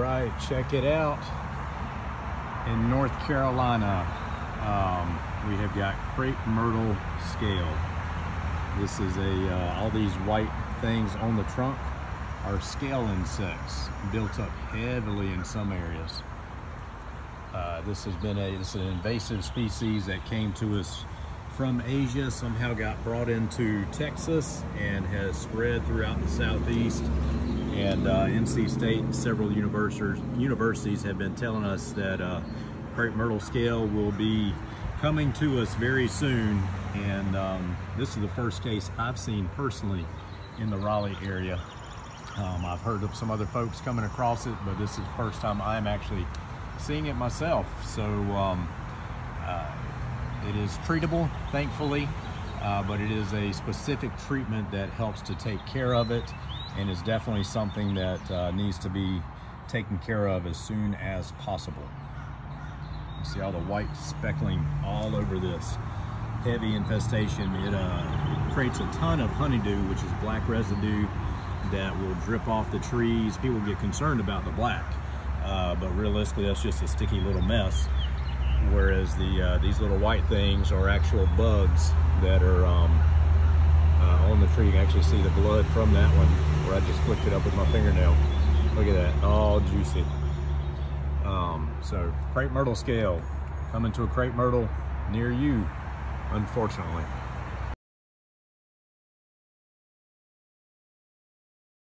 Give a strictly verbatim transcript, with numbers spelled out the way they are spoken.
right, check it out. In North Carolina, um, we have got Crape Myrtle scale. This is a, uh, all these white things on the trunk are scale insects, built up heavily in some areas. Uh, this has been a, this is an invasive species that came to us from Asia, somehow got brought into Texas and has spread throughout the southeast. And uh, N C State and several universities, universities have been telling us that uh, Crape Myrtle scale will be coming to us very soon. And um, this is the first case I've seen personally in the Raleigh area. Um, I've heard of some other folks coming across it, but this is the first time I'm actually seeing it myself. So um, uh, it is treatable, thankfully, uh, but it is a specific treatment that helps to take care of it, and is definitely something that uh, needs to be taken care of as soon as possible. You see all the white speckling all over this heavy infestation. It, uh, it creates a ton of honeydew, which is black residue that will drip off the trees. People get concerned about the black, uh, but realistically that's just a sticky little mess. Whereas the uh, these little white things are actual bugs that are um, uh, on the tree. You can actually see the blood from that one where I just flicked it up with my fingernail. Look at that, all juicy. Um, so Crape Myrtle scale coming to a Crape Myrtle near you, unfortunately.